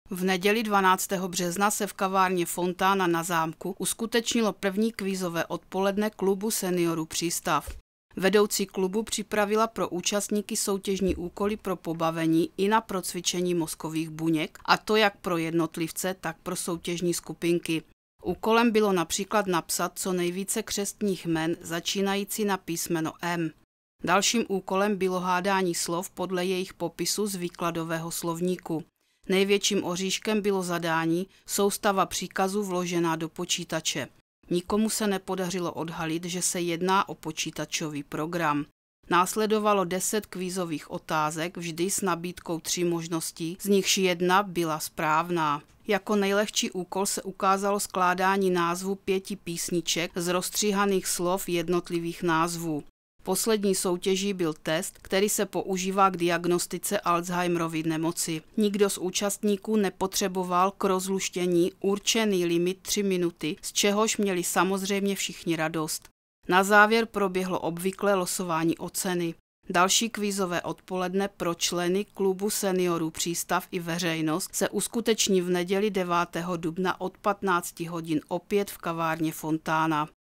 V neděli 12. března se v kavárně Fontána na Zámku uskutečnilo první kvízové odpoledne klubu seniorů Přístav. Vedoucí klubu připravila pro účastníky soutěžní úkoly pro pobavení i na procvičení mozkových buněk, a to jak pro jednotlivce, tak pro soutěžní skupinky. Úkolem bylo například napsat co nejvíce křestních jmen začínající na písmeno M. Dalším úkolem bylo hádání slov podle jejich popisu z výkladového slovníku. Největším oříškem bylo zadání soustava příkazů vložená do počítače. Nikomu se nepodařilo odhalit, že se jedná o počítačový program. Následovalo 10 kvízových otázek, vždy s nabídkou 3 možností, z nichž jedna byla správná. Jako nejlehčí úkol se ukázalo skládání názvu 5 písniček z rozstříhaných slov jednotlivých názvů. Poslední soutěží byl test, který se používá k diagnostice Alzheimerovy nemoci. Nikdo z účastníků nepotřeboval k rozluštění určený limit 3 minuty, z čehož měli samozřejmě všichni radost. Na závěr proběhlo obvyklé losování o ceny. Další kvízové odpoledne pro členy klubu seniorů Přístav i veřejnost se uskuteční v neděli 9. dubna od 15 hodin opět v kavárně Fontána.